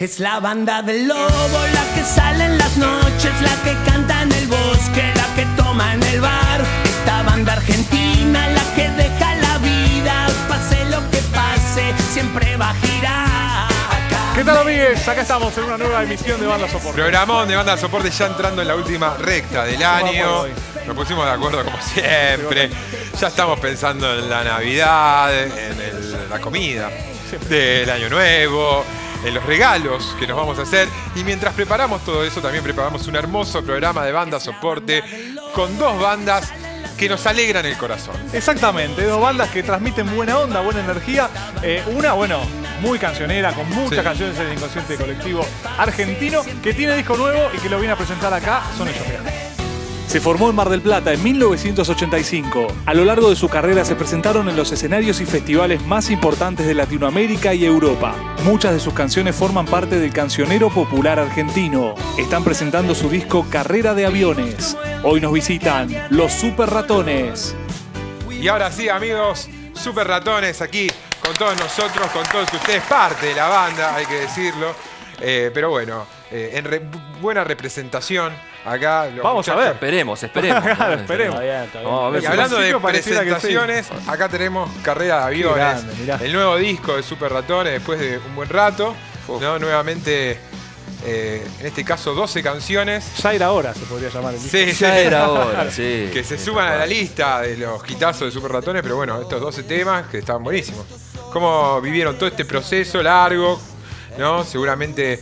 Es la banda del lobo, la que sale en las noches, la que canta en el bosque, la que toma en el bar. Esta banda argentina, la que deja la vida, pase lo que pase, siempre va a girar. ¿Qué tal, amigues? Acá estamos en una nueva emisión de Banda Soporte. Programón de Banda Soporte ya entrando en la última recta del año. Nos pusimos de acuerdo como siempre. Ya estamos pensando en la Navidad, en la comida del Año Nuevo, en los regalos que nos vamos a hacer. Y mientras preparamos todo eso, también preparamos un hermoso programa de Banda Soporte con dos bandas que nos alegran el corazón. Exactamente, dos bandas que transmiten buena onda, buena energía. Una, bueno, muy cancionera, con muchas canciones en el inconsciente colectivo argentino, que tiene disco nuevo y que lo viene a presentar acá. Son ellos, mira. Se formó en Mar del Plata en 1985. A lo largo de su carrera se presentaron en los escenarios y festivales más importantes de Latinoamérica y Europa. Muchas de sus canciones forman parte del cancionero popular argentino. Están presentando su disco Carrera de Aviones. Hoy nos visitan los Super Ratones. Y ahora sí, amigos, Super Ratones aquí con todos nosotros, con todos ustedes, parte de la banda, hay que decirlo. Pero bueno, buena representación. Acá vamos a ver. Esperemos. Esperemos. Vamos a ver. Y hablando de presentaciones, acá tenemos Carrera de Aviones, grande, el nuevo disco de Super Ratones después de un buen rato, ¿no? Nuevamente, en este caso 12 canciones. Ya era hora, se podría llamar el disco. Sí, ya era hora, sí. Que se suman a la lista de los hitazos de Super Ratones, pero bueno, estos 12 temas que estaban buenísimos. ¿Cómo vivieron todo este proceso largo? ¿No? Seguramente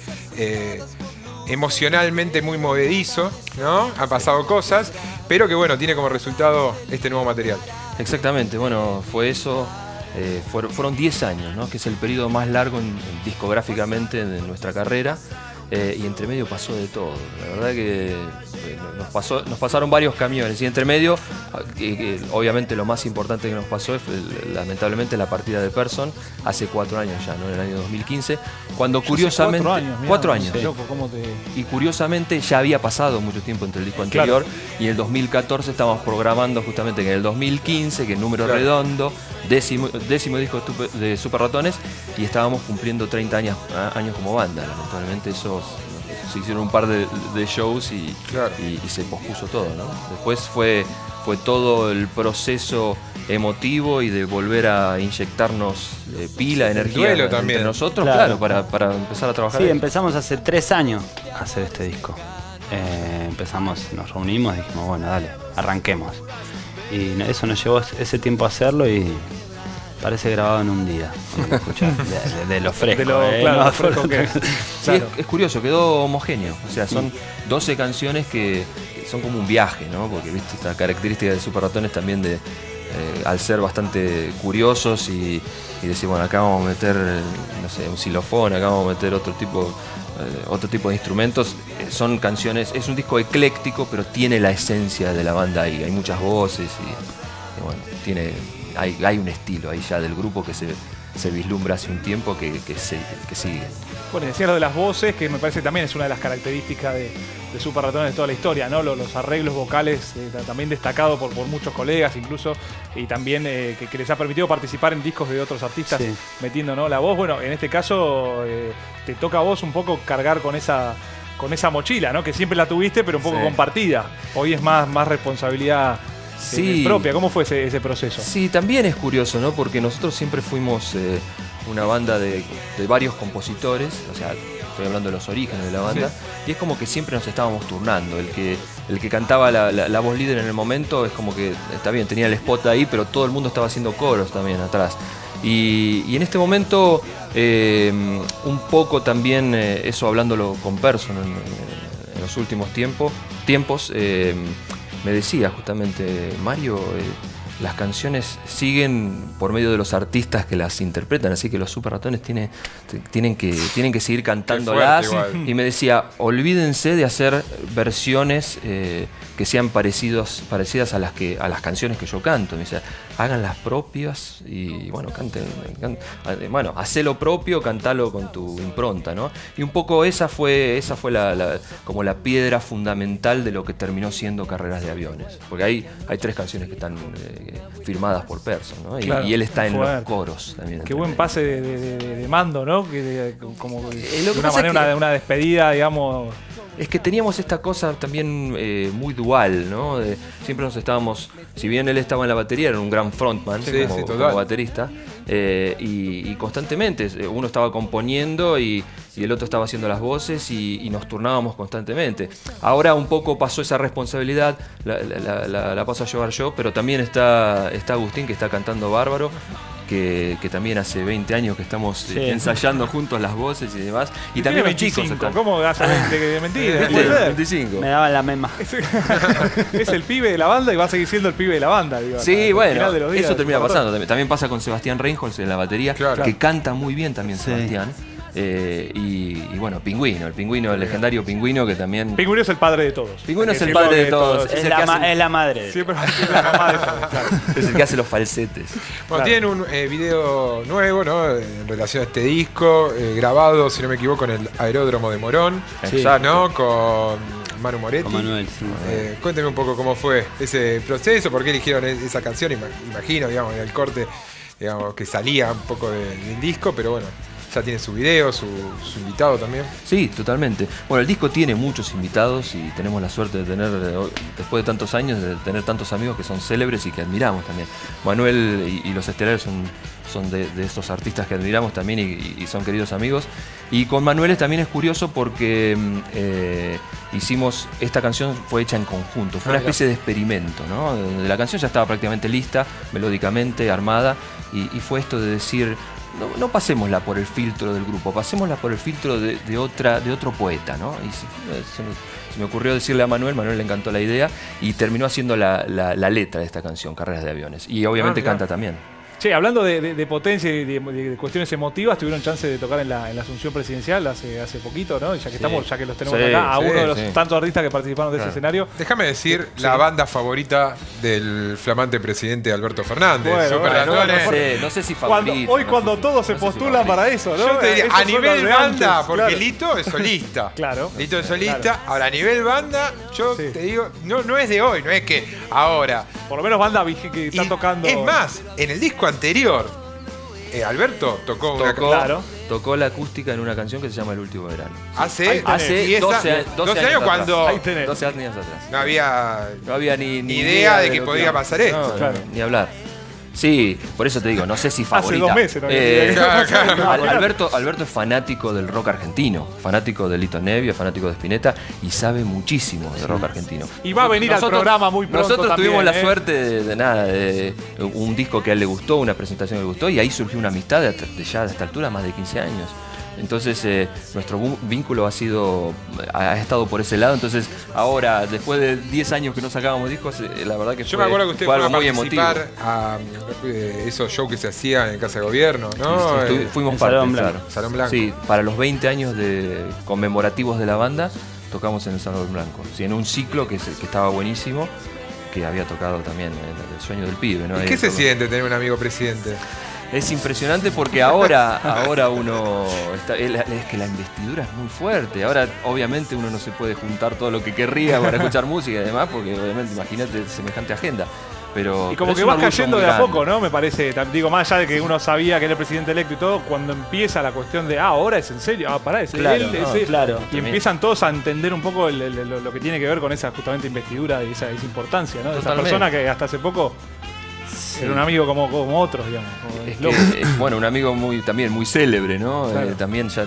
emocionalmente muy movedizo, ¿no? Han pasado cosas, pero que bueno, tiene como resultado este nuevo material. Exactamente, bueno, fue eso. Fueron 10 años, ¿no? Que es el periodo más largo discográficamente de nuestra carrera. Y entre medio pasó de todo. La verdad que nos pasaron varios camiones. Y entre medio, obviamente lo más importante que nos pasó es lamentablemente la partida de Persson hace 4 años ya, ¿no? En el año 2015. Cuando curiosamente... 4 años, mirá, 4 años. Sí. Loco, ¿cómo te... Y curiosamente ya había pasado mucho tiempo entre el disco anterior. Claro. Y en el 2014 estábamos programando justamente que en el 2015, que el número redondo, décimo disco de Super Ratones, y estábamos cumpliendo 30 años como banda. Lamentablemente eso se hicieron un par de shows y se pospuso todo, ¿no? Después fue todo el proceso emotivo y de volver a inyectarnos pila, energía entre nosotros, claro, para empezar a trabajar. Sí, ahí. empezamos hace 3 años a hacer este disco. Nos reunimos y dijimos, bueno, dale, arranquemos. Y eso nos llevó ese tiempo a hacerlo y parece grabado en un día, cuando lo escuchás, de lo fresco. Lo fresco que es. Sí, es curioso, quedó homogéneo. O sea, son 12 canciones que son como un viaje, ¿no? Porque viste esta característica de Super Ratones también de al ser bastante curiosos y decir, bueno, acá vamos a meter, no sé, un xilofón, acá vamos a meter otro tipo de instrumentos. Son canciones, es un disco ecléctico, pero tiene la esencia de la banda ahí. Hay muchas voces y bueno, hay un estilo ahí ya del grupo que se vislumbra hace un tiempo que sigue. Bueno, decía lo de las voces, que me parece también es una de las características de Super Ratones de toda la historia, ¿no? Los arreglos vocales también destacados por muchos colegas incluso, y también que les ha permitido participar en discos de otros artistas, metiendo, ¿no? La voz. Bueno, en este caso te toca a vos un poco cargar con esa mochila, ¿no? Que siempre la tuviste, pero un poco compartida. Hoy es más responsabilidad propia. ¿Cómo fue ese proceso? Sí, también es curioso, ¿no? Porque nosotros siempre fuimos una banda de varios compositores, o sea, estoy hablando de los orígenes de la banda, y es como que siempre nos estábamos turnando. El que cantaba la voz líder en el momento es como que, está bien, tenía el spot ahí, pero todo el mundo estaba haciendo coros también atrás. Y en este momento, un poco también, eso hablándolo con Persson en los últimos tiempos, me decía justamente, Mario, las canciones siguen por medio de los artistas que las interpretan, así que los Super Ratones tienen que seguir cantándolas. Y me decía, olvídense de hacer versiones que sean parecidas a las canciones que yo canto. Me dice, hagan las propias y bueno, canten, bueno, hacé lo propio, cantalo con tu impronta, ¿no? Y un poco esa fue como la piedra fundamental de lo que terminó siendo Carreras de Aviones. Porque hay 3 canciones que están firmadas por Persson, ¿no? Claro, y él está en fuerte. los coros también. Qué buen pase de Mando, ¿no? Como lo que de una pasa manera, es que- una despedida, digamos. Es que teníamos esta cosa también muy dual, ¿no? Siempre nos estábamos, si bien él estaba en la batería, era un gran frontman Sí, como total. baterista, y constantemente uno estaba componiendo y el otro estaba haciendo las voces y nos turnábamos constantemente. Ahora un poco pasó esa responsabilidad, la paso a llevar yo, pero también está Agustín, que está cantando bárbaro. Que también hace 20 años que estamos ensayando juntos las voces y demás. Y también los chicos 25. están. ¿Cómo hace 20? De mentira. ¿Viste? Puede ser. 25. Me daban la misma. Es el pibe de la banda y va a seguir siendo el pibe de la banda. Digo, hasta Sí, el bueno, final de los días. eso termina pasando. También pasa con Sebastián Reinholz en la batería, Claro. que canta muy bien también Sí. Sebastián. Y bueno, Pingüino, el legendario Pingüino, que también... Pingüino es el padre de todos. Pingüino es el Siempre padre de que todos. Es el que la, hace- es la madre. Siempre es la mamá de todos. Claro. Es el que hace los falsetes. Bueno, Claro. tienen un video nuevo, ¿no? En relación a este disco, grabado, si no me equivoco, en el Aeródromo de Morón. Exacto. ¿No? Con Manu Moretti. Con Manuel, sí. Cuénteme un poco cómo fue ese proceso, por qué eligieron esa canción, imagino, digamos, en el corte, digamos, que salía un poco del disco, pero bueno, ya tiene su video, su invitado también. Sí, totalmente. Bueno, el disco tiene muchos invitados y tenemos la suerte de tener, después de tantos años, de tener tantos amigos que son célebres y que admiramos también. Manuel y los Estelares son de estos artistas que admiramos también y son queridos amigos. Y con Manuel también es curioso porque hicimos, esta canción fue hecha en conjunto, fue una especie de experimento, ¿no? La canción ya estaba prácticamente lista, melódicamente, armada, y fue esto de decir... No pasémosla por el filtro del grupo, pasémosla por el filtro de otro poeta, ¿no? Y se me ocurrió decirle a Manuel le encantó la idea y terminó haciendo la letra de esta canción, Carreras de Aviones. Y obviamente mira. canta también. Che, hablando de potencia y de cuestiones emotivas, tuvieron chance de tocar en la Asunción Presidencial hace poquito, ¿no? Y ya que ya que los tenemos Sí, acá, a sí, uno de los sí. tantos artistas que participaron de Claro. ese escenario. Déjame decir la banda favorita del flamante presidente Alberto Fernández. Bueno, Super bueno, Ratones. bueno, No sé si favorito. Cuando todos se postulan para eso, ¿no? Yo te diría, Esos a son nivel los de banda, antes, porque claro. Lito es solista. Claro. Lito es solista. Claro. Ahora, a nivel banda, yo Sí. te digo, no es de hoy, no es que ahora. Por lo menos banda que está Y tocando. Es más, en el disco anterior, Alberto tocó una Claro. Tocó la acústica en una canción que se llama El Último Verano. hace Hace 10 12 12 años cuando Ahí tenés. 12 años atrás. no había No había ni idea de que lo podía pasar esto. No, Claro. ni hablar. Sí, por eso te digo, no sé si favorita. 2 meses, ¿no? Claro. Alberto es fanático del rock argentino, fanático de Lito Nevia, fanático de Spinetta y sabe muchísimo de rock argentino. Y va a venir al programa muy pronto. Nosotros también, tuvimos la ¿eh? suerte de un disco que a él le gustó, una presentación que le gustó y ahí surgió una amistad de ya a esta altura más de 15 años. Entonces nuestro vínculo ha estado por ese lado. Entonces ahora, después de 10 años que no sacábamos discos, la verdad que Yo me acuerdo que usted fue fue a algo muy emotivo. participar a esos shows que se hacían en Casa de Gobierno, ¿no? Fuimos el parte, Salón Blanco. claro. Salón Blanco. Sí, para los 20 años conmemorativos de la banda, tocamos en el Salón Blanco. Sí, en un ciclo que estaba buenísimo, que había tocado también el sueño del pibe, ¿no? ¿Y Ahí qué se todo. siente tener un amigo presidente? Es impresionante porque ahora uno es que la investidura es muy fuerte. Ahora obviamente uno no se puede juntar todo lo que querría para escuchar música y demás, porque obviamente imagínate semejante agenda. Pero Y como pero que es un vas orgullo cayendo muy de a grande. poco, ¿no? Me parece. Digo, más allá de que uno sabía que era el presidente electo y todo, cuando empieza la cuestión de, ahora es en serio, pará, es Claro, él, no, es él. claro. Y También. empiezan todos a entender un poco lo que tiene que ver con esa justamente investidura y esa importancia, ¿no? De esa Totalmente. persona que hasta hace poco era un amigo como otros, digamos. como Es loco. que, bueno, un amigo también muy célebre, ¿no? Claro. También ya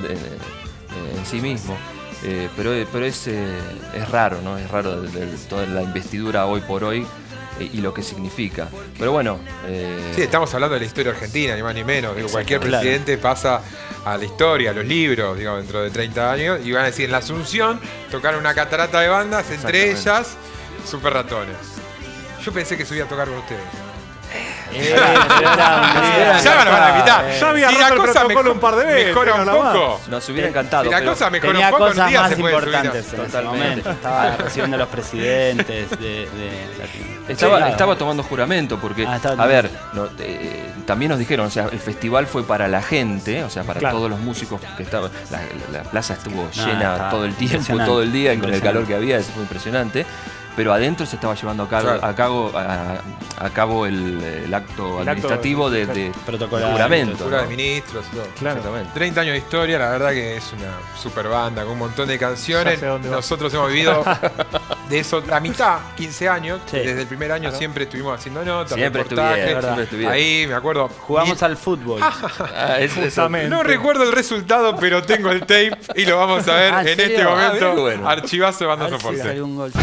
en sí mismo. Pero es raro, ¿no? Es raro toda la investidura hoy por hoy y lo que significa. Pero bueno. Sí, estamos hablando de la historia argentina, ni más ni menos. Digo, cualquier Claro. presidente pasa a la historia, a los libros, digo, dentro de 30 años, y van a decir, en la Asunción tocaron una catarata de bandas, entre Exactamente. ellas Super Ratones. Yo pensé que subía a tocar con ustedes. Ya me lo van a invitar. Ya había Si la roto el cosa protocolo un par de veces. mejora un pero nada poco. Nos hubiera encantado. Si la pero cosa mejora Tenía un poco, en cosas un día más se puede subir. importantes en ese Totalmente. momento. Estaba recibiendo a los presidentes de Estaba tomando juramento porque, estaba a ver, también nos dijeron, o sea, el festival fue para la gente, o sea, para Claro. todos los músicos que estaban. La plaza estuvo llena estaba todo el tiempo, impresionante, todo el día, y con el calor impresionante. que había, eso fue impresionante. Pero adentro se estaba llevando a cabo el acto administrativo de protocolario, juramento. Cultura de ¿no? ministros y todo. Claro. Exactamente. 30 años de historia, la verdad que es una super banda con un montón de canciones. Ya sé dónde va. Nosotros hemos vivido de eso la mitad, 15 años. Sí. Desde el primer año siempre estuvimos haciendo notas, Siempre reportajes. estuvieron, siempre estuvieron. Ahí me acuerdo. Jugamos al fútbol. Justamente. No recuerdo el resultado, pero tengo el tape y lo vamos a ver ¿En en serio? este momento. bien, bueno. Archivazo de A banda ver si soporte. salió un gol.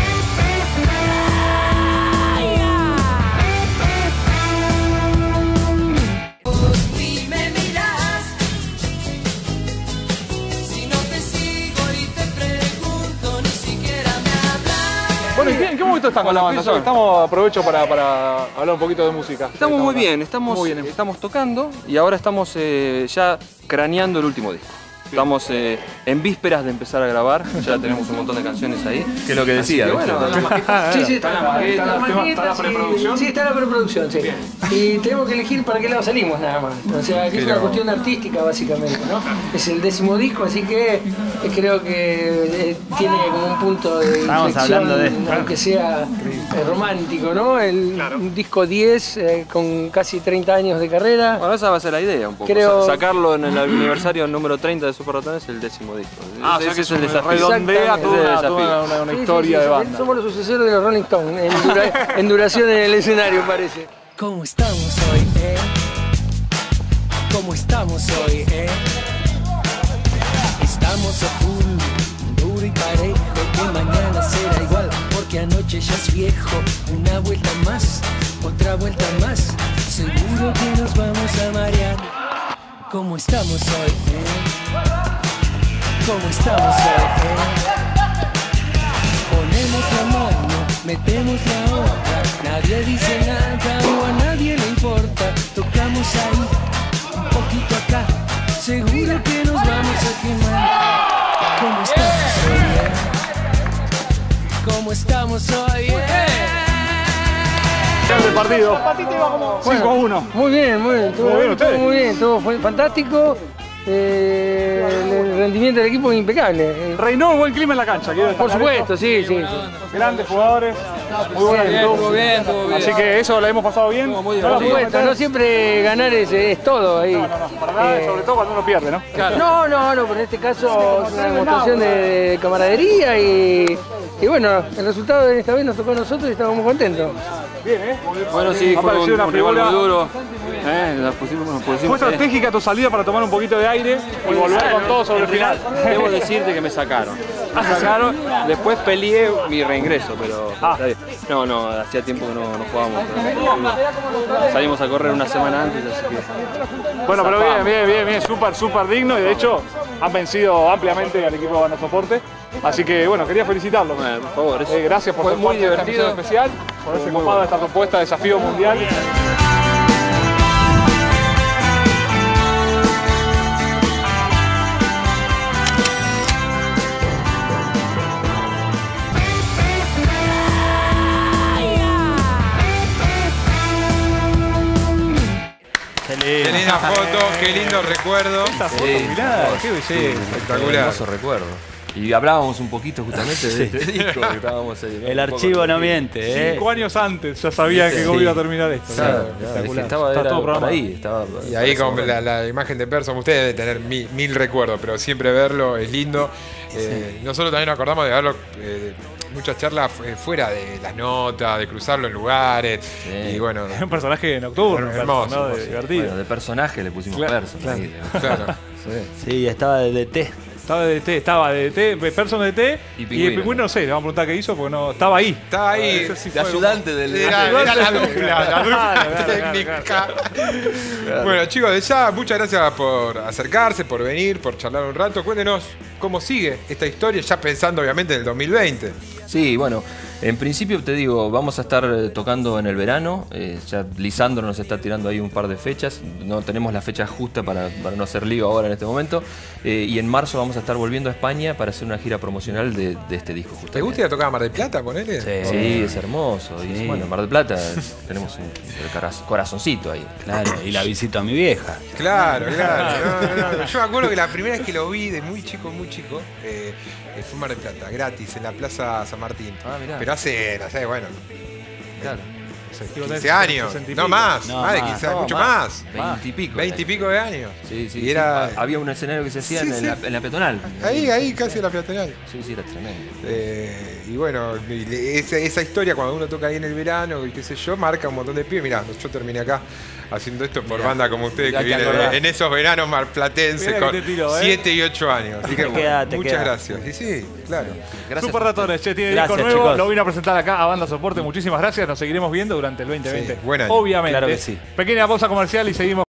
Y me miras, si no te sigo y te pregunto, ni siquiera me hablas. Bueno, ¿en qué momento están con la banda? Aprovecho para hablar un poquito de música. Estamos muy bien, estamos tocando y ahora estamos ya craneando el último disco. Estamos en vísperas de empezar a grabar, ya tenemos un montón de canciones ahí. Que es lo que decía, Sí, está la maqueta. ¿Está la preproducción? Sí, está la preproducción, sí. Y tenemos que elegir para qué lado salimos nada más. O sea, que es una cuestión artística básicamente, ¿no? Es el 10º disco, así que creo que tiene como un punto de Estábamos inflexión, hablando de esto. aunque sea romántico, ¿no? Un disco 10 con casi 30 años de carrera. Bueno, esa va a ser la idea un poco. Creo- Sacarlo en el aniversario número 30 de Super Ratones, el 10º disco. O sea que Ese es el desafío. redondea Exactamente. toda Ese es el desafío. una Sí, historia sí, de sí, banda. Somos los sucesores de los Rolling Stones en duración en el escenario, parece. ¿Cómo estamos hoy, ¿Cómo estamos hoy, Estamos a full, duro y parejo, que mañana será igual, porque anoche ya es viejo. Una vuelta más, otra vuelta más, seguro que nos vamos a marear. ¿Cómo estamos hoy, ¿Cómo estamos hoy, Ponemos la mano, metemos la otra, nadie dice nada o a nadie le importa. Tocamos ahí, un poquito acá, seguro que nos vamos a quemar. ¿Cómo estamos hoy? ¿Cómo estamos hoy? Final del partido. 5-1. Muy bien, muy bien. Muy bien, ustedes. Muy bien, todo fue fantástico. El rendimiento del equipo es impecable. Reinó un buen clima en la cancha. quiero Por destacar supuesto, esto. sí, sí. Grandes jugadores, muy buena actitud. Así que eso la hemos pasado bien. Por supuesto, no siempre ganar es todo ahí. Para nada, sobre todo cuando uno pierde, ¿no? No, pero en este caso es una demostración de camaradería y bueno, el resultado de esta vez nos tocó a nosotros y estamos muy contentos. Bien, Bueno, sí, Ha fue parecido una un rival figura. muy duro. Nos pusimos, Fue estratégica tu salida para tomar un poquito de aire y volver con todo sobre el final. Debo decirte que me sacaron. Después peleé mi reingreso, pero está bien. No, hacía tiempo que no jugábamos. Salimos a correr una semana antes, así que... Bueno, pero bien, súper digno y de hecho han vencido ampliamente al equipo de Banda Soporte. Así que bueno, quería felicitarlos. Bueno, por favor, eso Gracias por fue ser muy parte de esta divertido. misión especial, por haberse copado de esta propuesta de desafío mundial. Qué linda foto, qué lindo recuerdo. Mirá, qué belleza. Espectacular. Hermoso recuerdo. Y hablábamos un poquito justamente de este disco que estábamos ahí, ¿no? El Un poco archivo no de- miente, 5 años antes ya sabía que cómo iba a terminar esto. Claro, Espectacular. estaba Está era todo por programado. ahí. Estaba, Y ahí con la imagen de Person, usted debe tener mil recuerdos, pero siempre verlo es lindo. Nosotros también nos acordamos de verlo, muchas charlas fuera de las notas, de cruzarlo en lugares. Sí. Y bueno, Es un personaje nocturno, Hermoso, ¿no? Divertido. Bueno, de personaje le pusimos Claro, Person. claro. Ahí, claro. Sí, estaba de té. Estaba de DT, Person de DT Y y Pingüino. el Pingüino no sé, le vamos a preguntar qué hizo porque no estaba ahí. Estaba ahí. Ese sí De fue ayudante del. Era la dupla Claro, técnica. Bueno, chicos, de ya, muchas gracias por acercarse, por venir, por charlar un rato. Cuéntenos cómo sigue esta historia, ya pensando obviamente en el 2020. Sí, bueno, en principio te digo, vamos a estar tocando en el verano. Ya Lisandro nos está tirando ahí un par de fechas. No tenemos la fecha justa para no hacer lío ahora en este momento. Y en marzo vamos a estar volviendo a España para hacer una gira promocional de este disco. Justamente. ¿Te gusta ir a tocar a Mar del Plata, ponele? Sí, es hermoso. Y bueno, en Mar del Plata tenemos un corazoncito ahí. Claro, y la visito a mi vieja. Claro, claro. No. Yo me acuerdo que la primera vez que lo vi de muy chico, fue en Mar del Plata, gratis, en la Plaza San Martín. Ah, mirá. Pero hace, no sé, bueno, Claro. 15 años. 60 y No pico. más, No, más de más. 15 años, No, mucho más. 20 y pico. 20 y pico de años. Sí, sí. Y era Había un escenario que se hacía Sí, en, sí. en la peatonal. ahí casi en la peatonal. Sí, sí, era tremendo. Y bueno, esa historia cuando uno toca ahí en el verano y qué sé yo, marca un montón de pibes. Mirá, yo terminé acá haciendo esto por banda como ustedes ya que te vienen acordás. en esos veranos marplatenses Mirá con que te tiró, 7 y 8 años. Así que Te queda, te muchas queda. gracias. Y sí, claro. Gracias. Super Ratones, che, tiene Gracias, disco nuevo, chicos. lo vine a presentar acá a Banda Soporte, muchísimas gracias, nos seguiremos viendo durante el 2020. Sí, buen año. Obviamente. Claro que sí. Pequeña pausa comercial y seguimos.